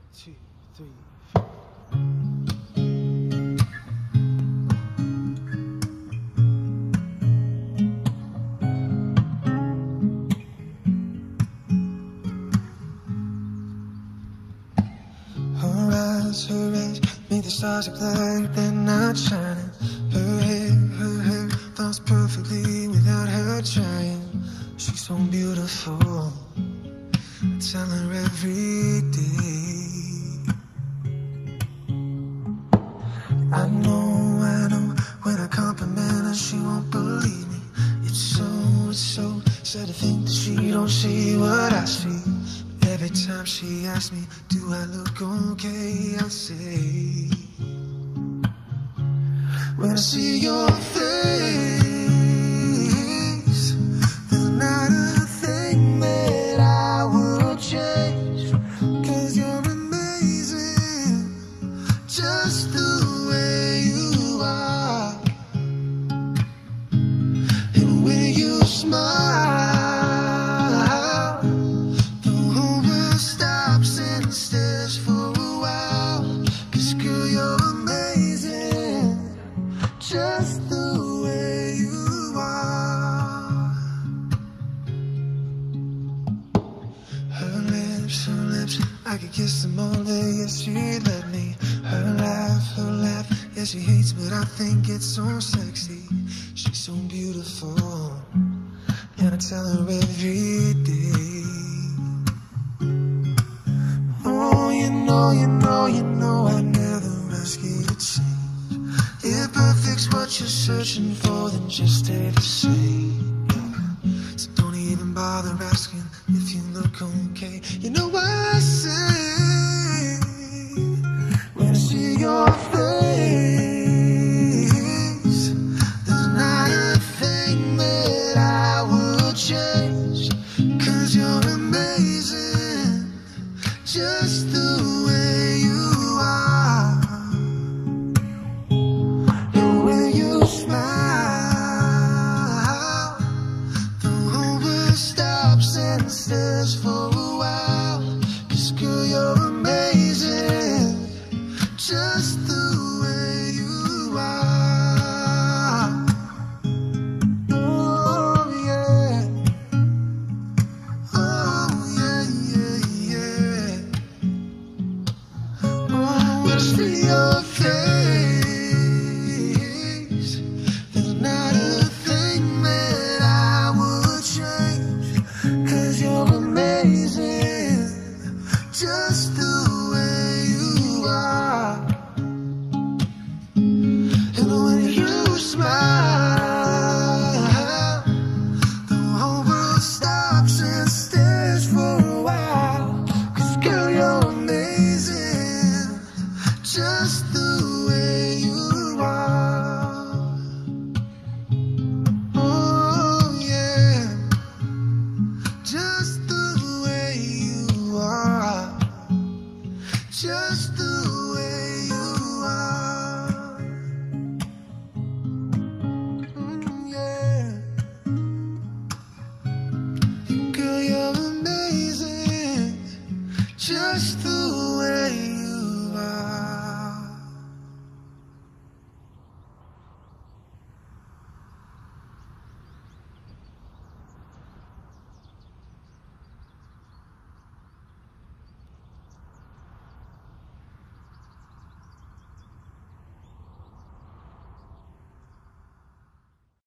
2, 3, 4. Her eyes make the stars look like they're not shining. Her hair falls perfectly without her trying. She's so beautiful, I tell her every day. I know, when I compliment her, she won't believe me. It's so sad to think that she don't see what I see. Every time she asks me, do I look okay, I say, when I see your face, there's not a thing that I would change. 'Cause you're amazing, just the way you are. And when you smile, just the way you are. Her lips, I could kiss them all day, yes, she'd let me. Her laugh, yes, she hates, but I think it's so sexy. She's so beautiful, and I tell her every day. Oh, you know, I never ask you to change. If perfect's what you're searching for, then just stay the same. So don't even bother asking if you look okay. You know what I say when I see your face, there's not a thing that I would change. 'Cause you're amazing, just the way you are. Stares for a while, 'cause girl, you're amazing, just the way you are. Oh yeah, yeah. Oh, when I see your face, there's not a thing that I would change. 'Cause you're amazing, just the way you are. And when you smile, the whole world stops and stares for a while. 'Cause girl, you're amazing, just the way you are. Oh yeah, just the way you are, just the way you are. Yeah. Girl, you're amazing, just the way you are.